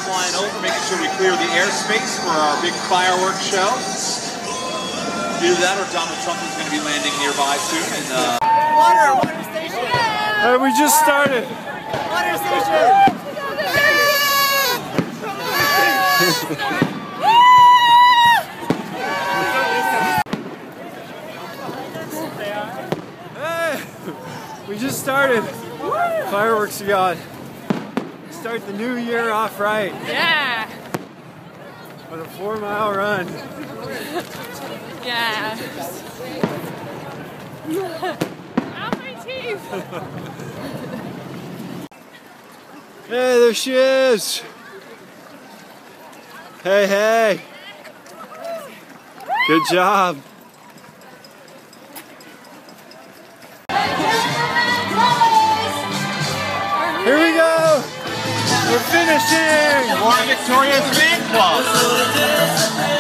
flying over, making sure we clear the airspace for our big fireworks show. Either that or Donald Trump is going to be landing nearby soon. And water station! Hey, we just started! Water station! Hey, we just started. Fireworks God. Start the new year off right. Yeah. With a 4-mile run. Yeah. Ow, my teeth. Hey, there she is. Hey, hey. Good job. Here we go. We're finishing. More Victoria's Fan Club.